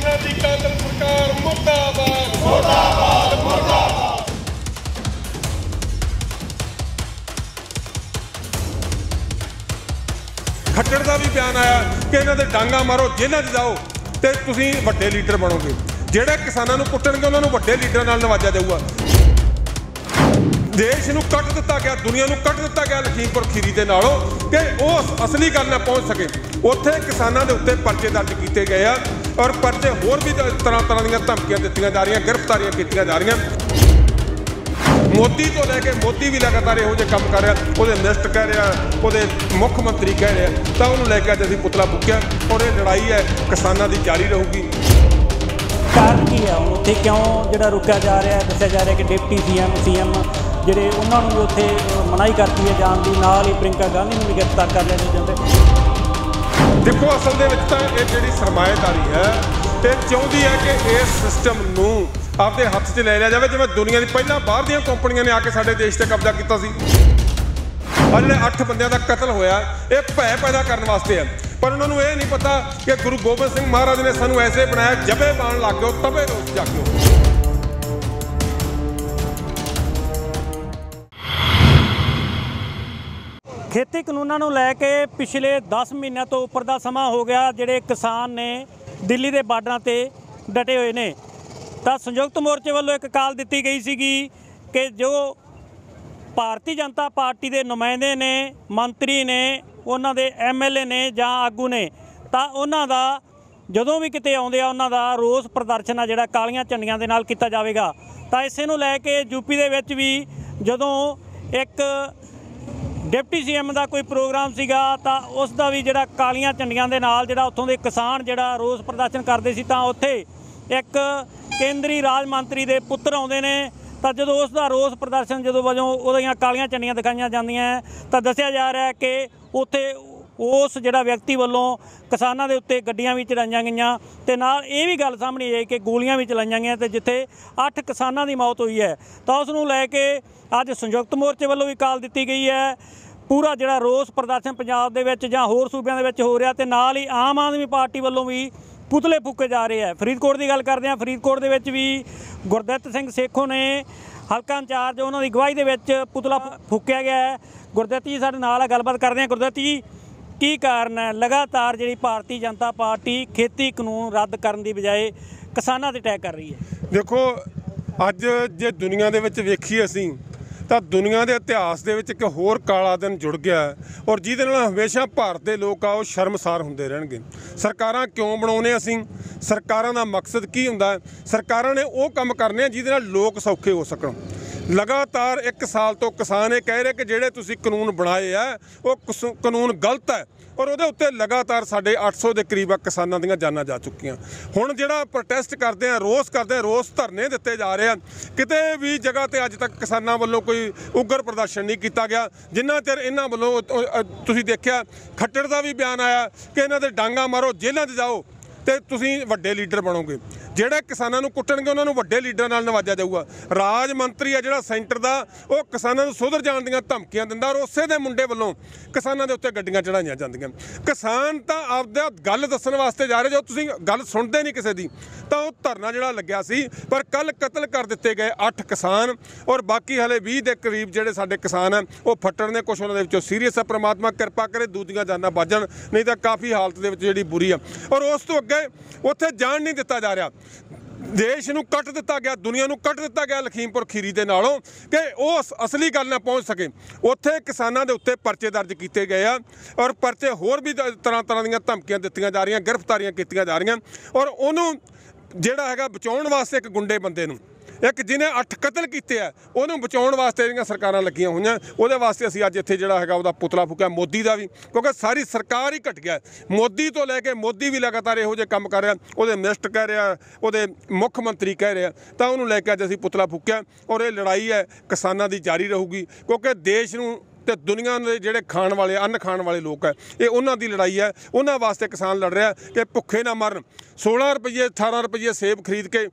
किसानां दी कातल सरकार मुर्दाबाद मुर्दाबाद मुर्दाबाद। खट्टर का भी बयान आया कि इन्हां दे डांगा मारो, जेलों च जाओ तो तुसीं वड्डे लीडर बनोगे। जिहड़े किसानां नूं कुट्टणगे उन्हां नूं वड्डे लीडरां नाल नवाजा जाऊगा। देश नूं कट दिता गया, दुनिया नूं कट दिता गया लखीमपुर खीरी दे नालों कि वो असली गल ना पहुँच सके। उत्थे किसानां दे उत्ते परचे दर्ज किए गए आ और परचे होर भी तरह तरह दी धमकियां दित्तियां जा रही, गिरफ्तारियां कीतियां जा रही। मोदी तो लैके मोदी भी लगातार इहो जिहे काम कर रहा, वो मिनिस्टर कह रहा, वो मुख्यमंत्री कह रहा, तो उन्होंने लैके अज असीं पुतला फूकिया और ये लड़ाई है किसानां दी जारी रहूगी। कारण की है उत्थे क्यों जिहड़ा रुकिया जा रहा है? दस्सिया जा रहा है कि डिप्टी सीएम ਜਿਹੜੇ ਉਹਨਾਂ ਨੂੰ ਵੀ ਉੱਥੇ ਮਨਾਹੀ ਕਰਤੀ ਹੈ ਜਾਣ ਦੀ, ਨਾਲ ਹੀ ਪ੍ਰਿੰਕਾ ਗਾਂਧੀ ਨੂੰ ਵੀ ਗ੍ਰਿਫਤਾਰ ਕਰ ਲਿਆ ਜਾਂਦੇ। ਦੇਖੋ ਅਸਲ ਦੇ ਵਿੱਚ ਤਾਂ ਇਹ ਜਿਹੜੀ ਸਰਮਾਏਦਾਰੀ ਹੈ ਤੇ ਚਾਹੁੰਦੀ ਹੈ ਕਿ ਇਸ ਸਿਸਟਮ ਨੂੰ ਆਪਦੇ ਹੱਥ 'ਚ ਲੈ ਲਿਆ ਜਾਵੇ, ਜਿਵੇਂ ਦੁਨੀਆ ਦੀ ਪਹਿਲਾਂ ਬਾਹਰ ਦੀਆਂ ਕੰਪਨੀਆਂ ਨੇ ਆ ਕੇ ਸਾਡੇ ਦੇਸ਼ ਤੇ ਕਬਜ਼ਾ ਕੀਤਾ ਸੀ। ਆ ਜਿਹੜੇ 8 ਬੰਦਿਆਂ ਦਾ ਕਤਲ ਹੋਇਆ ਇਹ ਭੈ ਪੈਦਾ ਕਰਨ ਵਾਸਤੇ ਹੈ, ਪਰ ਉਹਨਾਂ ਨੂੰ ਇਹ ਨਹੀਂ ਪਤਾ ਕਿ ਗੁਰੂ ਗੋਬਿੰਦ ਸਿੰਘ ਮਹਾਰਾਜ ਨੇ ਸਾਨੂੰ ਐਸੇ ਬਣਾਇਆ, ਜਬੇ ਬਾਣ ਲੱਗ ਗਿਓ ਤਬੇ ਰੋਸ ਜਾਗਿਓ। ਖੇਤੀ ਕਾਨੂੰਨਾਂ ਨੂੰ ਲੈ ਕੇ ਪਿਛਲੇ 10 ਮਹੀਨਿਆਂ ਤੋਂ ਉੱਪਰ ਦਾ ਸਮਾਂ ਹੋ ਗਿਆ ਜਿਹੜੇ ਕਿਸਾਨ ਨੇ ਦਿੱਲੀ ਦੇ ਬਾਰਡਰਾਂ ਤੇ ਡਟੇ ਹੋਏ ਨੇ। ਤਾਂ ਸੰਯੁਕਤ ਮੋਰਚੇ ਵੱਲੋਂ ਇੱਕ ਕਾਲ ਦਿੱਤੀ ਗਈ ਸੀਗੀ ਕਿ ਜੋ ਭਾਰਤੀ ਜਨਤਾ ਪਾਰਟੀ ਦੇ ਨੁਮਾਇੰਦੇ ਨੇ, ਮੰਤਰੀ ਨੇ, ਉਹਨਾਂ ਦੇ MLA ਨੇ ਜਾਂ ਆਗੂ ਨੇ, ਤਾਂ ਉਹਨਾਂ ਦਾ ਜਦੋਂ ਵੀ ਕਿਤੇ ਆਉਂਦੇ ਆ ਉਹਨਾਂ ਦਾ ਰੋਸ ਪ੍ਰਦਰਸ਼ਨ ਆ ਜਿਹੜਾ ਕਾਲੀਆਂ ਝੰਡੀਆਂ ਦੇ ਨਾਲ ਕੀਤਾ ਜਾਵੇਗਾ। ਤਾਂ ਇਸੇ ਨੂੰ ਲੈ ਕੇ ਯੂਪੀ ਦੇ ਵਿੱਚ ਵੀ ਜਦੋਂ ਇੱਕ डिप्टी सीएम का कोई प्रोग्राम सीगा ਤਾਂ ਉਸ ਦਾ ਵੀ ਜਿਹੜਾ ਕਾਲੀਆਂ ਝੰਡੀਆਂ ਦੇ ਨਾਲ ਜਿਹੜਾ ਉੱਥੋਂ ਦੇ ਕਿਸਾਨ ਜਿਹੜਾ ਰੋਸ ਪ੍ਰਦਰਸ਼ਨ ਕਰਦੇ ਸੀ, ਤਾਂ ਉੱਥੇ ਇੱਕ ਕੇਂਦਰੀ ਰਾਜ ਮੰਤਰੀ ਦੇ ਪੁੱਤਰ ਆਉਂਦੇ ਨੇ। ਤਾਂ ਜਦੋਂ ਉਸ ਦਾ ਰੋਸ ਪ੍ਰਦਰਸ਼ਨ ਜਦੋਂ ਵਜੋਂ ਉਹਦੀਆਂ ਕਾਲੀਆਂ ਝੰਡੀਆਂ ਦਿਖਾਈਆਂ ਜਾਂਦੀਆਂ ਤਾਂ ਦੱਸਿਆ ਜਾ ਰਿਹਾ ਕਿ ਉੱਥੇ ਉਸ ਜਿਹੜਾ ਵਿਅਕਤੀ ਵੱਲੋਂ ਕਿਸਾਨਾਂ ਦੇ ਉੱਤੇ ਗੱਡੀਆਂ ਵੀ ਚਲਾਈਆਂ ਗਈਆਂ ਤੇ ਨਾਲ ਇਹ ਵੀ ਗੱਲ ਸਾਹਮਣੇ ਆਈ ਕਿ ਗੋਲੀਆਂ ਵੀ ਚਲਾਈਆਂ ਗਈਆਂ ਤੇ ਜਿੱਥੇ 8 ਕਿਸਾਨਾਂ ਦੀ ਮੌਤ ਹੋਈ ਹੈ। ਤਾਂ ਉਸ ਨੂੰ ਲੈ ਕੇ ਅੱਜ ਸੰਯੁਕਤ ਮੋਰਚੇ ਵੱਲੋਂ ਵੀ ਕਾਲ ਦਿੱਤੀ ਗਈ ਹੈ। ਪੂਰਾ ਜਿਹੜਾ ਰੋਸ ਪ੍ਰਦਰਸ਼ਨ ਪੰਜਾਬ ਦੇ ਵਿੱਚ ਜਾਂ ਹੋਰ ਸੂਬਿਆਂ ਦੇ ਵਿੱਚ ਹੋ ਰਿਹਾ ਤੇ ਨਾਲ ਹੀ ਆਮ ਆਦਮੀ ਪਾਰਟੀ ਵੱਲੋਂ ਵੀ ਪੁਤਲੇ ਫੂਕੇ ਜਾ ਰਹੇ ਆ। ਫਰੀਦਕੋਟ ਦੀ ਗੱਲ ਕਰਦੇ ਹਾਂ, ਫਰੀਦਕੋਟ ਦੇ ਵਿੱਚ ਵੀ ਗੁਰਦਿੱਤ ਸਿੰਘ ਸੇਖੋਂ ਨੇ ਹਲਕਾ ਇੰਚਾਰਜ ਉਹਨਾਂ ਦੀ ਅਗਵਾਈ ਦੇ ਵਿੱਚ ਪੁਤਲਾ ਫੂਕਿਆ ਗਿਆ ਹੈ। ਗੁਰਦਿੱਤ ਜੀ ਸਾਡੇ ਨਾਲ ਆ, ਗੱਲਬਾਤ ਕਰਦੇ ਹਾਂ। ਗੁਰਦਿੱਤ ਜੀ, ਕੀ ਕਾਰਨ ਹੈ ਲਗਾਤਾਰ ਜਿਹੜੀ ਭਾਰਤੀ ਜਨਤਾ ਪਾਰਟੀ ਖੇਤੀ ਕਾਨੂੰਨ ਰੱਦ ਕਰਨ ਦੀ ਬਜਾਏ ਕਿਸਾਨਾਂ ਤੇ ਅਟੈਕ ਕਰ ਰਹੀ ਹੈ? ਦੇਖੋ ਅੱਜ ਜੇ ਦੁਨੀਆ ਦੇ ਵਿੱਚ ਵੇਖੀਏ ਅਸੀਂ ਤਾਂ ਦੁਨੀਆ ਦੇ ਇਤਿਹਾਸ ਦੇ ਵਿੱਚ ਇੱਕ ਹੋਰ ਕਾਲਾ ਦਿਨ ਜੁੜ ਗਿਆ ਔਰ ਜਿਹਦੇ ਨਾਲ ਹਮੇਸ਼ਾ ਭਾਰਤ ਦੇ ਲੋਕ ਆ ਉਹ ਸ਼ਰਮਸਾਰ ਹੁੰਦੇ ਰਹਿਣਗੇ। ਸਰਕਾਰਾਂ ਕਿਉਂ ਬਣਾਉਂਦੇ ਅਸੀਂ? ਸਰਕਾਰਾਂ ਦਾ ਮਕਸਦ ਕੀ ਹੁੰਦਾ? ਸਰਕਾਰਾਂ ਨੇ ਉਹ ਕੰਮ ਕਰਨੇ ਆ ਜਿਹਦੇ ਨਾਲ ਲੋਕ ਸੌਖੇ ਹੋ ਸਕਣ। लगातार 1 साल तो किसान ये कह रहे कि ਜਿਹੜੇ ਤੁਸੀਂ ਕਾਨੂੰਨ ਬਣਾਏ ਆ ਉਹ ਕਾਨੂੰਨ ਗਲਤ ਹੈ और ਉਹਦੇ ਉੱਤੇ लगातार साढ़े 800 ਦੇ ਕਰੀਬ ਕਿਸਾਨਾਂ ਦੀਆਂ ਜਾਨਾਂ ਜਾ ਚੁੱਕੀਆਂ। ਹੁਣ ਜਿਹੜਾ ਪ੍ਰੋਟੈਸਟ ਕਰਦੇ ਆ, ਰੋਸ ਕਰਦੇ ਆ, ਰੋਸ ਧਰਨੇ ਦਿੱਤੇ ਜਾ ਰਹੇ ਆ, ਕਿਤੇ ਵੀ ਜਗ੍ਹਾ ਤੇ ਅੱਜ ਤੱਕ ਕਿਸਾਨਾਂ ਵੱਲੋਂ ਕੋਈ ਉਗਰ ਪ੍ਰਦਰਸ਼ਨ ਨਹੀਂ ਕੀਤਾ ਗਿਆ ਜਿੰਨਾ ਚਿਰ ਇਹਨਾਂ ਵੱਲੋਂ ਤੁਸੀਂ ਦੇਖਿਆ ਖੱਟੜ ਦਾ ਵੀ ਬਿਆਨ ਆਇਆ ਕਿ ਇਹਨਾਂ ਦੇ ਡਾਂਗਾ ਮਾਰੋ, ਜੇਲ੍ਹਾਂ 'ਚ ਜਾਓ ਤੇ ਤੁਸੀਂ ਵੱਡੇ ਲੀਡਰ ਬਣੋਗੇ। ਜਿਹੜੇ ਕਿਸਾਨਾਂ ਨੂੰ ਕੁੱਟਣਗੇ ਉਹਨਾਂ ਨੂੰ ਵੱਡੇ ਲੀਡਰਾਂ ਨਾਲ ਨਵਾਜਿਆ ਜਾਊਗਾ। ਰਾਜ ਮੰਤਰੀ ਆ ਜਿਹੜਾ ਸੈਂਟਰ ਦਾ ਉਹ ਕਿਸਾਨਾਂ ਨੂੰ ਸੁਧਰ ਜਾਣ ਦੀਆਂ ਧਮਕੀਆਂ ਦਿੰਦਾ ਔਰ ਉਸੇ ਦੇ ਮੁੰਡੇ ਵੱਲੋਂ ਕਿਸਾਨਾਂ ਦੇ ਉੱਤੇ ਗੱਡੀਆਂ ਚੜਾਈਆਂ ਜਾਂਦੀਆਂ। ਕਿਸਾਨ ਤਾਂ ਆਪਦਾ ਗੱਲ ਦੱਸਣ ਵਾਸਤੇ ਜਾ ਰਹੇ, ਜੋ ਤੁਸੀਂ ਗੱਲ ਸੁਣਦੇ ਨਹੀਂ ਕਿਸੇ ਦੀ। ਤਾਂ ਉਹ ਧਰਨਾ ਜਿਹੜਾ ਲੱਗਿਆ ਸੀ ਪਰ ਕੱਲ ਕਤਲ ਕਰ ਦਿੱਤੇ ਗਏ 8 ਕਿਸਾਨ ਔਰ ਬਾਕੀ ਹਲੇ 20 ਦੇ ਕਰੀਬ ਜਿਹੜੇ ਸਾਡੇ ਕਿਸਾਨ ਆ ਉਹ ਫੱਟੜ ਨੇ। ਕੁਛ ਉਹਨਾਂ ਦੇ ਵਿੱਚੋਂ ਸੀਰੀਅਸ ਆ, ਪ੍ਰਮਾਤਮਾ ਕਿਰਪਾ ਕਰੇ ਦੂਜੀਆਂ ਜਾਨਾਂ ਬਚਣ, ਨਹੀਂ ਤਾਂ ਕਾਫੀ ਹਾਲਤ ਦੇ ਵਿੱਚ ਜਿਹੜੀ ਬੁਰੀ ਆ। ਔਰ ਉਸ ਤੋਂ ਅੱਗੇ ਉੱਥੇ ਜਾਣ ਨਹੀਂ ਦਿੱਤਾ ਜਾ ਰਿਹਾ। देश ਨੂੰ ਕੱਟ ਦਿੱਤਾ ਗਿਆ, ਦੁਨੀਆ ਨੂੰ ਕੱਟ ਦਿੱਤਾ ਗਿਆ ਲਖੀਮਪੁਰ ਖੀਰੀ ਦੇ ਨਾਲੋਂ ਕਿ ਉਹ ਅਸਲੀ ਗੱਲ ਨਾ ਪਹੁੰਚ ਸਕੇ। ਉੱਥੇ ਕਿਸਾਨਾਂ ਦੇ ਉੱਤੇ ਪਰਚੇ ਦਰਜ ਕੀਤੇ ਗਏ ਆ ਔਰ ਪਰਚੇ ਹੋਰ ਵੀ ਤਰ੍ਹਾਂ ਦੀਆਂ ਧਮਕੀਆਂ ਦਿੱਤੀਆਂ ਜਾ ਰਹੀਆਂ, ਗ੍ਰਿਫਤਾਰੀਆਂ ਕੀਤੀਆਂ ਜਾ ਰਹੀਆਂ। ਔਰ ਉਹਨੂੰ ਜਿਹੜਾ ਹੈਗਾ ਬਚਾਉਣ ਵਾਸਤੇ ਇੱਕ ਗੁੰਡੇ ਬੰਦੇ ਨੂੰ, ਇੱਕ ਜਿਹਨੇ 8 ਕਤਲ ਕੀਤੇ ਆ, ਉਹਨੂੰ ਬਚਾਉਣ ਵਾਸਤੇ ਜਿਹੜੀਆਂ ਸਰਕਾਰਾਂ ਲੱਗੀਆਂ ਹੋਈਆਂ। ਉਹਦੇ ਵਾਸਤੇ ਅਸੀਂ ਅੱਜ ਇੱਥੇ ਜਿਹੜਾ ਹੈਗਾ ਉਹਦਾ ਪੁਤਲਾ ਫੂਕਿਆ, ਮੋਦੀ ਦਾ ਵੀ, ਕਿਉਂਕਿ ਸਾਰੀ ਸਰਕਾਰ ਹੀ ਘਟ ਗਿਆ। ਮੋਦੀ ਤੋਂ ਲੈ ਕੇ ਮੋਦੀ ਵੀ ਲਗਾਤਾਰ ਇਹੋ ਜਿਹੇ ਕੰਮ ਕਰ ਰਿਹਾ, ਉਹਦੇ ਮਿਨਿਸਟਰ ਕਹਿ ਰਿਹਾ, ਉਹਦੇ ਮੁੱਖ ਮੰਤਰੀ ਕਹਿ ਰਿਹਾ। ਤਾਂ ਉਹਨੂੰ ਲੈ ਕੇ ਅੱਜ ਅਸੀਂ ਪੁਤਲਾ ਫੂਕਿਆ ਔਰ ਇਹ ਲੜਾਈ ਹੈ ਕਿਸਾਨਾਂ ਦੀ ਜਾਰੀ ਰਹੂਗੀ, ਕਿਉਂਕਿ ਦੇਸ਼ ਨੂੰ ਤੇ ਦੁਨੀਆ ਦੇ ਜਿਹੜੇ ਖਾਣ ਵਾਲੇ ਅੰਨ ਖਾਣ ਵਾਲੇ ਲੋਕ ਹੈ, ਇਹ ਉਹਨਾਂ ਦੀ ਲੜਾਈ ਹੈ। ਉਹਨਾਂ ਵਾਸਤੇ ਕਿਸਾਨ ਲੜ ਰਿਹਾ ਕਿ ਭੁੱਖੇ ਨਾ ਮਰਨ। 16 ਰੁਪਏ 18 ਰੁਪਏ ਸੇਬ ਖਰੀਦ ਕੇ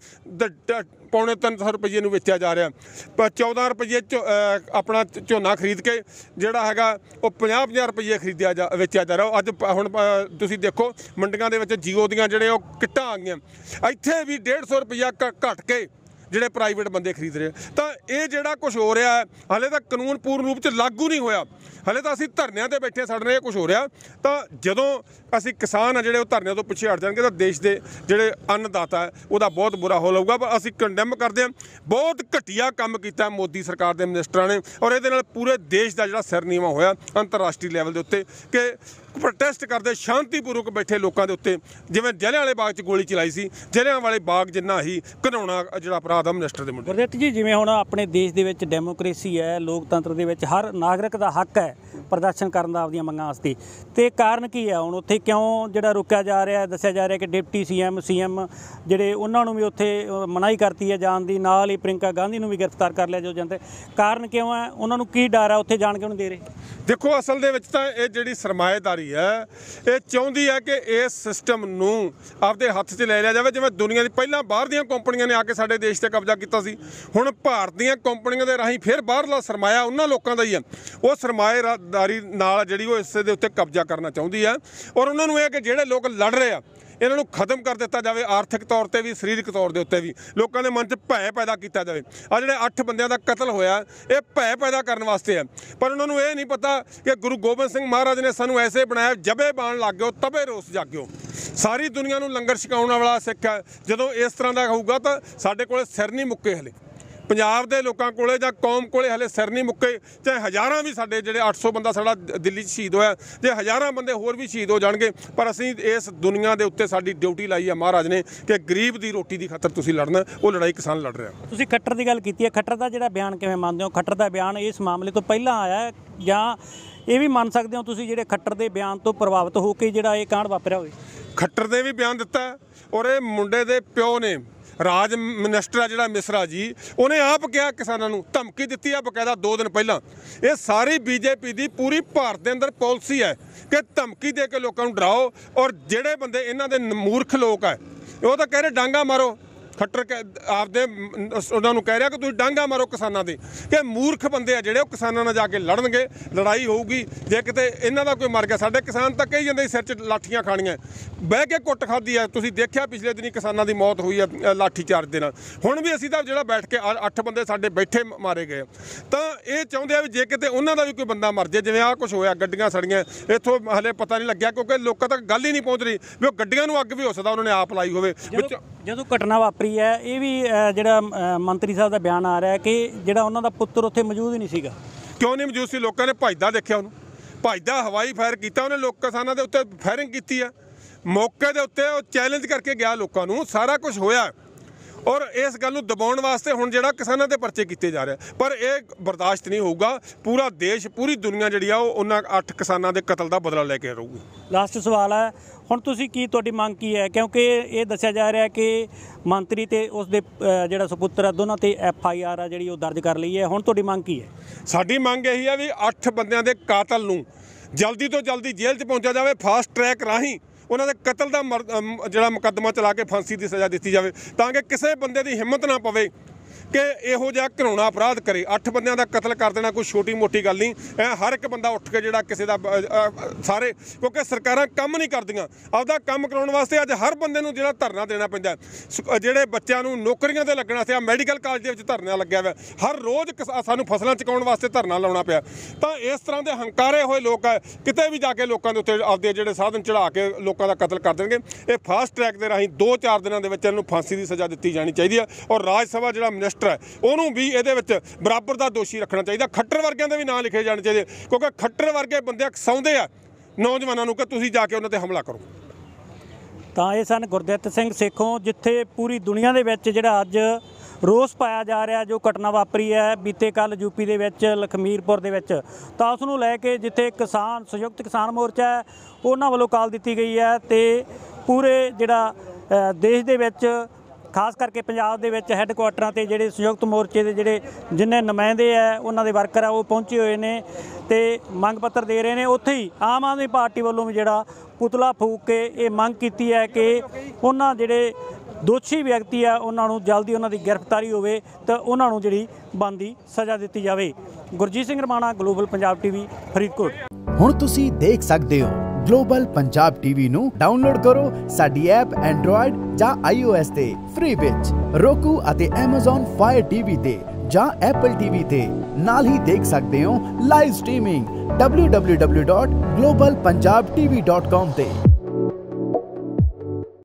ਪੌਣੇ 300 ਰੁਪਏ ਨੂੰ ਵੇਚਿਆ ਜਾ ਰਿਹਾ। 14 ਰੁਪਏ ਆਪਣਾ ਝੋਨਾ ਖਰੀਦ ਕੇ ਜਿਹੜਾ ਹੈਗਾ ਉਹ 50-50 ਰੁਪਏ ਵੇਚਿਆ ਜਾ ਰਿਹਾ। ਅੱਜ ਹੁਣ ਤੁਸੀਂ ਦੇਖੋ ਮੰਡੀਆਂ ਦੇ ਵਿੱਚ ਜੀਓ ਦੀਆਂ ਜਿਹੜੇ ਉਹ ਕਿੱਟਾਂ ਆ ਗਈਆਂ, ਇੱਥੇ ਵੀ 150 ਰੁਪਇਆ ਘੱਟ ਕੇ ਜਿਹੜੇ ਪ੍ਰਾਈਵੇਟ ਬੰਦੇ ਖਰੀਦ ਰਹੇ। ਤਾਂ ਇਹ ਜਿਹੜਾ ਕੁਝ ਹੋ ਰਿਹਾ ਹੈ, ਹਾਲੇ ਤਾਂ ਕਾਨੂੰਨ ਪੂਰਨ ਰੂਪ 'ਚ ਲਾਗੂ ਨਹੀਂ ਹੋਇਆ, ਹਾਲੇ ਤਾਂ ਅਸੀਂ ਧਰਨਿਆਂ 'ਤੇ ਬੈਠੇ, ਸਾਡੇ ਨਾਲ ਇਹ ਕੁਝ ਹੋ ਰਿਹਾ। ਤਾਂ ਜਦੋਂ ਅਸੀਂ ਕਿਸਾਨ ਆ ਜਿਹੜੇ ਉਹ ਧਰਨਿਆਂ ਤੋਂ ਪਿੱਛੇ ਹਟ ਜਾਣਗੇ ਤਾਂ ਦੇਸ਼ ਦੇ ਜਿਹੜੇ ਅੰਨਦਾਤਾ ਹੈ ਉਹਦਾ ਬਹੁਤ ਬੁਰਾ ਹਾਲ ਹੋਊਗਾ। ਪਰ ਅਸੀਂ ਕੰਡੈਮ ਕਰਦੇ ਹਾਂ, ਬਹੁਤ ਘਟੀਆ ਕੰਮ ਕੀਤਾ ਮੋਦੀ ਸਰਕਾਰ ਦੇ ਮਿਨਿਸਟਰਾਂ ਨੇ, ਔਰ ਇਹਦੇ ਨਾਲ ਪੂਰੇ ਦੇਸ਼ ਦਾ ਜਿਹੜਾ ਸਿਰ ਨੀਵਾਂ ਹੋਇਆ ਅੰਤਰਰਾਸ਼ਟਰੀ ਲੈਵਲ ਦੇ ਉੱਤੇ ਕਿ ਪ੍ਰੋਟੈਸਟ ਕਰਦੇ ਸ਼ਾਂਤੀਪੂਰਵਕ ਬੈਠੇ ਲੋਕਾਂ ਦੇ ਉੱਤੇ ਜਿਵੇਂ ਜਲਿਆਂਵਾਲੇ ਬਾਗ 'ਚ ਗੋਲੀ ਚਲਾਈ ਸੀ, ਜਲਿਆਂਵਾਲੇ ਬਾਗ ਜਿੰਨਾ ਹੀ ਘਿਨਾਉਣਾ ਜਿਹੜਾ ਅਪਰਾਧ ਆ ਮਿਨਿਸਟਰ ਦੇ ਮੁੰਡੇ। ਗੁਰਦਿੱਤ ਜੀ, ਜਿਵੇਂ ਹੁਣ ਆਪਣੇ ਦੇਸ਼ ਦੇ ਵਿੱਚ ਡੈਮੋਕ੍ਰੇਸੀ ਹੈ, ਲੋਕਤੰਤਰ ਦੇ ਵਿੱਚ ਹਰ ਨਾਗਰਿਕ ਦਾ ਹੱਕ ਹੈ ਪ੍ਰਦਰਸ਼ਨ ਕਰਨ ਦਾ ਆਪਣੀਆਂ ਮੰਗਾਂ ਵਾਸਤੇ, ਤੇ ਕਾਰਨ ਕੀ ਹੈ ਹੁਣ ਉੱਥੇ ਕਿਉਂ ਜਿਹੜਾ ਰੁਕਿਆ ਜਾ ਰਿਹਾ? ਦੱਸਿਆ ਜਾ ਰਿਹਾ ਕਿ ਡਿਪਟੀ ਸੀਐਮ ਜਿਹੜੇ ਉਹਨਾਂ ਨੂੰ ਵੀ ਉੱਥੇ ਮਨਾਹੀ ਕਰਤੀ ਹੈ ਜਾਣ ਦੀ, ਨਾਲ ਹੀ ਪ੍ਰਿੰਕਾ ਗਾਂਧੀ ਨੂੰ ਵੀ ਗ੍ਰਿਫਤਾਰ ਕਰ ਲਿਆ ਜੋ ਜਾਂਦੇ। ਕਾਰਨ ਕਿਉਂ ਹੈ? ਉਹਨਾਂ ਨੂੰ ਕੀ ਡਰ ਹੈ ਉੱਥੇ ਜਾਣ ਕੇ ਉਹਨੂੰ ਦੇ ਰਹੇ? ਦੇਖੋ, ਅਸਲ ਦੇ ਵਿੱਚ ਤਾਂ ਇਹ ਜਿਹੜੀ ਸਰਮਾਏਦਾਰੀ ਹੈ ਇਹ ਚਾਹੁੰਦੀ ਹੈ ਕਿ ਇਸ ਸਿਸਟਮ ਨੂੰ ਆਪਦੇ ਹੱਥ 'ਚ ਲੈ ਲਿਆ ਜਾਵੇ। ਜਿਵੇਂ ਦੁਨੀਆ ਦੀ ਪਹਿਲਾਂ ਬਾਹਰ ਦੀਆਂ ਕੰਪਨੀਆਂ ਨੇ ਆ ਕੇ ਸਾਡੇ ਦੇਸ਼ 'ਤੇ ਕਬਜ਼ਾ ਕੀਤਾ ਸੀ, ਹੁਣ ਭਾਰਤ ਦੀਆਂ ਕੰਪਨੀਆਂ ਦੇ ਰਾਹੀਂ ਫਿਰ ਬਾਹਰਲਾ ਸਰਮਾਇਆ ਉਹਨਾਂ ਲੋਕਾਂ ਦਾ ਹੀ ਹੈ। ਉਹ ਸਰਮਾਏਦਾਰੀ ਨਾਲ ਜਿਹੜੀ ਉਹ ਇਸੇ ਦੇ ਉੱਤੇ ਕਬਜ਼ਾ ਕਰਨਾ ਚਾਹੁੰਦੀ ਹੈ। ਔਰ ਉਹਨਾਂ ਨੂੰ ਇਹ ਕਿ ਜਿਹੜੇ ਲੋਕ ਲੜ ਰਹੇ ਆ ਇਹਨਾਂ ਨੂੰ ਖਤਮ ਕਰ ਦਿੱਤਾ ਜਾਵੇ, ਆਰਥਿਕ ਤੌਰ ਤੇ ਵੀ ਸਰੀਰਕ ਤੌਰ ਦੇ ਉੱਤੇ ਵੀ ਲੋਕਾਂ ਦੇ ਮਨ 'ਚ ਭੈ ਪੈਦਾ ਕੀਤਾ ਜਾਵੇ। ਆ ਜਿਹੜੇ 8 ਬੰਦਿਆਂ ਦਾ ਕਤਲ ਹੋਇਆ ਇਹ ਭੈ ਪੈਦਾ ਕਰਨ ਵਾਸਤੇ ਹੈ, ਪਰ ਉਹਨਾਂ ਨੂੰ ਇਹ ਨਹੀਂ ਪਤਾ ਕਿ ਗੁਰੂ ਗੋਬਿੰਦ ਸਿੰਘ ਮਹਾਰਾਜ ਨੇ ਸਾਨੂੰ ਐਸੇ ਬਣਾਇਆ, ਜਬੇ ਬਾਣ ਲੱਗ ਗਿਓ ਤਬੇ ਰੋਸ ਜਾਗਿਓ। ਸਾਰੀ ਦੁਨੀਆ ਨੂੰ ਲੰਗਰ ਛਕਾਉਣ ਵਾਲਾ ਸਿੱਖ ਹੈ। ਜਦੋਂ ਇਸ ਤਰ੍ਹਾਂ ਦਾ ਹੋਊਗਾ ਤਾਂ ਸਾਡੇ ਕੋਲ ਸਿਰ ਨਹੀਂ ਮੁੱਕੇ, ਹਲੇ ਪੰਜਾਬ ਦੇ ਲੋਕਾਂ ਕੋਲੇ ਜਾਂ ਕੌਮ ਕੋਲੇ ਹਲੇ ਸਿਰ ਨਹੀਂ ਮੁੱਕੇ। ਚਾਹੇ ਹਜ਼ਾਰਾਂ ਵੀ ਸਾਡੇ ਜਿਹੜੇ 800 ਬੰਦਾ ਸਾਡਾ ਦਿੱਲੀ 'ਚ ਸ਼ਹੀਦ ਹੋਇਆ, ਜੇ ਹਜ਼ਾਰਾਂ ਬੰਦੇ ਹੋਰ ਵੀ ਸ਼ਹੀਦ ਹੋ ਜਾਣਗੇ, ਪਰ ਅਸੀਂ ਇਸ ਦੁਨੀਆ ਦੇ ਉੱਤੇ ਸਾਡੀ ਡਿਊਟੀ ਲਾਈ ਹੈ ਮਹਾਰਾਜ ਨੇ ਕਿ ਗਰੀਬ ਦੀ ਰੋਟੀ ਦੀ ਖਾਤਰ ਤੁਸੀਂ ਲੜਨਾ। ਉਹ ਲੜਾਈ ਕਿਸਾਨ ਲੜ ਰਿਹਾ। ਤੁਸੀਂ ਖੱਟਰ ਦੀ ਗੱਲ ਕੀਤੀ ਹੈ, ਖੱਟਰ ਦਾ ਜਿਹੜਾ ਬਿਆਨ ਕਿਵੇਂ ਮੰਨਦੇ ਹੋ? ਖੱਟਰ ਦਾ ਬਿਆਨ ਇਸ ਮਾਮਲੇ ਤੋਂ ਪਹਿਲਾਂ ਆਇਆ ਜਾਂ ਇਹ ਵੀ ਮੰਨ ਸਕਦੇ ਹੋ ਤੁਸੀਂ ਜਿਹੜੇ ਖੱਟਰ ਦੇ ਬਿਆਨ ਤੋਂ ਪ੍ਰਭਾਵਿਤ ਹੋ ਕੇ ਜਿਹੜਾ ਇਹ ਕਾਂਡ ਵਾਪਰਿਆ ਹੋਵੇ? ਖੱਟਰ ਨੇ ਵੀ ਬਿਆਨ ਦਿੱਤਾ, ਔਰ ਇਹ ਮੁੰਡੇ ਦੇ ਪਿਓ ਨੇ ਰਾਜ ਮਿਨਿਸਟਰ ਆ ਜਿਹੜਾ ਮਿਸਰਾ ਜੀ, ਉਹਨੇ ਆਪ ਕਿਹਾ ਕਿਸਾਨਾਂ ਨੂੰ, ਧਮਕੀ ਦਿੱਤੀ ਆ ਬਕਾਇਦਾ 2 ਦਿਨ ਪਹਿਲਾਂ। ਇਹ ਸਾਰੀ ਬੀਜੇਪੀ ਦੀ ਪੂਰੀ ਭਾਰਤ ਦੇ ਅੰਦਰ ਪਾਲਿਸੀ ਹੈ ਕਿ ਧਮਕੀ ਦੇ ਕੇ ਲੋਕਾਂ ਨੂੰ ਡਰਾਓ, ਔਰ ਜਿਹੜੇ ਬੰਦੇ ਇਹਨਾਂ ਦੇ ਮੂਰਖ ਲੋਕ ਹੈ ਉਹ ਤਾਂ ਕਹਿ ਰਹੇ ਡਾਂਗਾ ਮਾਰੋ। ਖੱਟਰ ਆਪਦੇ ਉਹਨਾਂ ਨੂੰ ਕਹਿ ਰਿਹਾ ਕਿ ਤੁਸੀਂ ਡਾਂਗਾ ਮਾਰੋ ਕਿਸਾਨਾਂ ਦੇ, ਕਿ ਮੂਰਖ ਬੰਦੇ ਆ ਜਿਹੜੇ ਉਹ ਕਿਸਾਨਾਂ ਨਾਲ ਜਾ ਕੇ ਲੜਨਗੇ, ਲੜਾਈ ਹੋਊਗੀ। ਜੇ ਕਿਤੇ ਇਹਨਾਂ ਦਾ ਕੋਈ ਮਰ ਗਿਆ, ਸਾਡੇ ਕਿਸਾਨ ਤਾਂ ਕਹੀ ਜਾਂਦੇ ਸਿਰ 'ਚ ਲਾਠੀਆਂ ਖਾਣੀਆਂ, ਬਹਿ ਕੇ ਕੁੱਟ ਖਾਧੀ ਹੈ। ਤੁਸੀਂ ਦੇਖਿਆ ਪਿਛਲੇ ਦਿਨੀ ਕਿਸਾਨਾਂ ਦੀ ਮੌਤ ਹੋਈ ਹੈ ਲਾਠੀ ਚਾਰਜ ਦੇ ਨਾਲ। ਹੁਣ ਵੀ ਅਸੀਂ ਤਾਂ ਜਿਹੜਾ ਬੈਠ ਕੇ 8 ਬੰਦੇ ਸਾਡੇ ਬੈਠੇ ਮਾਰੇ ਗਏ। ਤਾਂ ਇਹ ਚਾਹੁੰਦੇ ਆ ਵੀ ਜੇ ਕਿਤੇ ਉਹਨਾਂ ਦਾ ਵੀ ਕੋਈ ਬੰਦਾ ਮਰ ਜਾਏ, ਜਿਵੇਂ ਆਹ ਕੁਝ ਹੋਇਆ, ਗੱਡੀਆਂ ਸੜੀਆਂ, ਇੱਥੋਂ ਹਲੇ ਪਤਾ ਨਹੀਂ ਲੱਗਿਆ ਕਿਉਂਕਿ ਲੋਕਾਂ ਤੱਕ ਗੱਲ ਹੀ ਨਹੀਂ ਪਹੁੰਚ ਰਹੀ ਵੀ ਉਹ ਗੱਡੀਆਂ ਨੂੰ ਅੱਗ ਵੀ ਹੋ ਸਕਦਾ ਉਹਨਾਂ ਨੇ ਆਪ ਲਾਈ ਹੋਵੇ। ਜਦੋਂ ਘਟਨਾ ਵਾਪਰੀ ਹੈ, ਇਹ ਵੀ ਜਿਹੜਾ ਮੰਤਰੀ ਸਾਹਿਬ ਦਾ ਬਿਆਨ ਆ ਰਿਹਾ ਕਿ ਜਿਹੜਾ ਉਹਨਾਂ ਦਾ ਪੁੱਤਰ ਉੱਥੇ ਮੌਜੂਦ ਹੀ ਨਹੀਂ ਸੀਗਾ। ਕਿਉਂ ਨਹੀਂ ਮੌਜੂਦ ਸੀ? ਲੋਕਾਂ ਨੇ ਭੱਜਦਾ ਦੇਖਿਆ, ਉਹਨੂੰ ਭੱਜਦਾ ਹਵਾਈ ਫਾਇਰ ਕੀਤਾ, ਉਹਨੇ ਲੋਕ ਕਿਸਾਨਾਂ ਦੇ ਉੱਤੇ ਫਾਇਰਿੰਗ ਕੀਤੀ ਆ ਮੌਕੇ ਦੇ ਉੱਤੇ। ਉਹ ਚੈਲੰਜ ਕਰਕੇ ਗਿਆ ਲੋਕਾਂ ਨੂੰ, ਸਾਰਾ ਕੁਝ ਹੋਇਆ। ਔਰ ਇਸ ਗੱਲ ਨੂੰ ਦਬਾਉਣ ਵਾਸਤੇ ਹੁਣ ਜਿਹੜਾ ਕਿਸਾਨਾਂ ਦੇ ਪਰਚੇ ਕੀਤੇ ਜਾ ਰਹੇ, ਪਰ ਇਹ ਬਰਦਾਸ਼ਤ ਨਹੀਂ ਹੋਊਗਾ। ਪੂਰਾ ਦੇਸ਼, ਪੂਰੀ ਦੁਨੀਆ ਜਿਹੜੀ ਆ ਉਹ ਉਹਨਾਂ 8 ਕਿਸਾਨਾਂ ਦੇ ਕਤਲ ਦਾ ਬਦਲਾ ਲੈ ਕੇ ਰਹੂਗੀ। ਲਾਸਟ ਸਵਾਲ ਹੈ, ਹੁਣ ਤੁਸੀਂ ਤੁਹਾਡੀ ਮੰਗ ਕੀ ਹੈ? ਕਿਉਂਕਿ ਇਹ ਦੱਸਿਆ ਜਾ ਰਿਹਾ ਕਿ ਮੰਤਰੀ ਤੇ ਉਸ ਦੇ ਜਿਹੜਾ ਸੁਪੁੱਤਰ ਆ ਦੋਨਾਂ ਤੇ FIR ਆ ਜਿਹੜੀ ਉਹ ਦਰਜ ਕਰ ਲਈ ਹੈ। ਹੁਣ ਤੁਹਾਡੀ ਮੰਗ ਕੀ ਹੈ? ਸਾਡੀ ਮੰਗ ਇਹੀ ਹੈ ਵੀ 8 ਬੰਦਿਆਂ ਦੇ ਕਾਤਲ ਨੂੰ ਜਲਦੀ ਤੋਂ ਜਲਦੀ ਜੇਲ੍ਹ 'ਚ ਪਹੁੰਚਿਆ ਜਾਵੇ, ਫਾਸਟ ਟਰੈਕ ਰਾਹੀਂ ਉਹਨਾਂ ਦੇ ਕਤਲ ਦਾ ਜਿਹੜਾ ਮੁਕੱਦਮਾ ਚਲਾ ਕੇ ਫਾਂਸੀ ਦੀ ਸਜ਼ਾ ਦਿੱਤੀ ਜਾਵੇ, ਤਾਂ ਕਿ ਕਿਸੇ ਬੰਦੇ ਦੀ ਹਿੰਮਤ ਨਾ ਪਵੇ ਕਿ ਇਹੋ ਜਿਹਾ ਘਿਨਾਉਣਾ ਅਪਰਾਧ ਕਰੇ। 8 ਬੰਦਿਆਂ ਦਾ ਕਤਲ ਕਰ ਦੇਣਾ ਕੋਈ ਛੋਟੀ ਮੋਟੀ ਗੱਲ ਨਹੀਂ। ਹਰ ਇੱਕ ਬੰਦਾ ਉੱਠ ਕੇ ਜਿਹੜਾ ਕਿਸੇ ਦਾ ਸਾਰੇ, ਕਿਉਂਕਿ ਸਰਕਾਰਾਂ ਕੰਮ ਨਹੀਂ ਕਰਦੀਆਂ, ਆਪਦਾ ਕੰਮ ਕਰਾਉਣ ਵਾਸਤੇ ਅੱਜ ਹਰ ਬੰਦੇ ਨੂੰ ਜਿਹੜਾ ਧਰਨਾ ਦੇਣਾ ਪੈਂਦਾ। ਜਿਹੜੇ ਬੱਚਿਆਂ ਨੂੰ ਨੌਕਰੀਆਂ 'ਤੇ ਲੱਗਣਾ ਸੀ, ਮੈਡੀਕਲ ਕਾਲਜ ਦੇ ਵਿੱਚ ਧਰਨਾ ਲੱਗਿਆ ਹੋਇਆ, ਹਰ ਰੋਜ਼ ਸਾਨੂੰ ਫਸਲਾਂ ਚੁਕਾਉਣ ਵਾਸਤੇ ਧਰਨਾ ਲਾਉਣਾ ਪਿਆ। ਤਾਂ ਇਸ ਤਰ੍ਹਾਂ ਦੇ ਹੰਕਾਰੇ ਹੋਏ ਲੋਕ ਹੈ, ਕਿਤੇ ਵੀ ਜਾ ਕੇ ਲੋਕਾਂ ਦੇ ਉੱਤੇ ਆਪਦੇ ਜਿਹੜੇ ਸਾਧਨ ਚੜਾ ਕੇ ਲੋਕਾਂ ਦਾ ਕਤਲ ਕਰ ਦੇਣਗੇ। ਇਹ ਫਾਸਟ ਟਰੈਕ ਦੇ ਰਾਹੀਂ 2-4 ਦਿਨਾਂ ਦੇ ਵਿੱਚ ਇਹਨੂੰ ਫਾਂਸੀ ਦੀ ਸਜ਼ਾ ਦਿੱਤੀ ਜਾਣੀ ਚਾਹੀਦੀ ਹੈ। ਔਰ ਰਾਜ ਸਭਾ ਜਿਹੜਾ ਮਿਨਿਸਟਰ ਹੈ ਉਹਨੂੰ ਵੀ ਇਹਦੇ ਵਿੱਚ ਬਰਾਬਰ ਦਾ ਦੋਸ਼ੀ ਰੱਖਣਾ ਚਾਹੀਦਾ। ਖੱਟਰ ਵਰਗਿਆਂ ਦੇ ਵੀ ਨਾਂ ਲਿਖੇ ਜਾਣੇ ਚਾਹੀਦੇ, ਕਿਉਂਕਿ ਖੱਟਰ ਵਰਗੇ ਬੰਦੇ ਉਕਸਾਉਂਦੇ ਆ ਨੌਜਵਾਨਾਂ ਨੂੰ ਕਿ ਤੁਸੀਂ ਜਾ ਕੇ ਉਹਨਾਂ ਤੇ ਹਮਲਾ ਕਰੋ। ਤਾਂ ਇਹ ਸਨ ਗੁਰਦਿੱਤ ਸਿੰਘ ਸੇਖੋਂ, ਜਿੱਥੇ ਪੂਰੀ ਦੁਨੀਆ ਦੇ ਵਿੱਚ ਜਿਹੜਾ ਅੱਜ ਰੋਸ ਪਾਇਆ ਜਾ ਰਿਹਾ ਜੋ ਘਟਨਾ ਵਾਪਰੀ ਹੈ ਬੀਤੇ ਕੱਲ੍ਹ ਯੂਪੀ ਦੇ ਵਿੱਚ ਲਖਮੀਰਪੁਰ ਦੇ ਵਿੱਚ, ਤਾਂ ਉਸ ਨੂੰ ਲੈ ਕੇ ਜਿੱਥੇ ਕਿਸਾਨ ਸੰਯੁਕਤ ਕਿਸਾਨ ਮੋਰਚਾ ਹੈ ਉਹਨਾਂ ਵੱਲੋਂ ਕਾਲ ਦਿੱਤੀ ਗਈ ਹੈ ਤੇ ਪੂਰੇ ਜਿਹੜਾ ਦੇਸ਼ ਦੇ ਵਿੱਚ ਖਾਸ ਕਰਕੇ ਪੰਜਾਬ ਦੇ ਵਿੱਚ ਹੈੱਡਕੁਆਟਰਾਂ ਤੇ ਜਿਹੜੇ ਸੰਯੁਕਤ ਮੋਰਚੇ ਦੇ ਜਿਹੜੇ ਜਿੰਨੇ ਨੁਮਾਇੰਦੇ ਆ ਉਹਨਾਂ ਦੇ ਵਰਕਰ ਆ ਉਹ ਪਹੁੰਚੇ ਹੋਏ ਨੇ ਤੇ ਮੰਗ ਪੱਤਰ ਦੇ ਰਹੇ ਨੇ। ਉੱਥੇ ਹੀ ਆਮ ਆਦਮੀ ਪਾਰਟੀ ਵੱਲੋਂ ਵੀ ਜਿਹੜਾ ਪੁਤਲਾ ਫੂਕ ਕੇ ਇਹ ਮੰਗ ਕੀਤੀ ਹੈ ਕਿ ਉਹਨਾਂ ਜਿਹੜੇ ਦੋਸ਼ੀ ਵਿਅਕਤੀ ਆ ਉਹਨਾਂ ਨੂੰ ਜਲਦੀ ਉਹਨਾਂ ਦੀ ਗ੍ਰਿਫਤਾਰੀ ਹੋਵੇ ਤਾਂ ਉਹਨਾਂ ਨੂੰ ਜਿਹੜੀ ਬਣਦੀ ਸਜ਼ਾ ਦਿੱਤੀ ਜਾਵੇ। Gurjit Singh Ramana, global Punjab TV, Faridkot. ਹੁਣ ਤੁਸੀਂ ਦੇਖ ਸਕਦੇ ਹੋ ਗਲੋਬਲ ਪੰਜਾਬ ਟੀਵੀ ਨੂੰ ਡਾਊਨਲੋਡ ਕਰੋ ਸਾਡੀ ਐਪ ਐਂਡਰੋਇਡ ਜਾਂ iOS ਤੇ ਫ੍ਰੀ ਵਿੱਚ roku ਅਤੇ Amazon Fire TV ਤੇ ਜਾਂ Apple TV ਤੇ ਨਾਲ ਹੀ ਦੇਖ ਸਕਦੇ ਹੋ ਲਾਈਵ ਸਟ੍ਰੀਮਿੰਗ www.globalpunjabtv.com ਤੇ।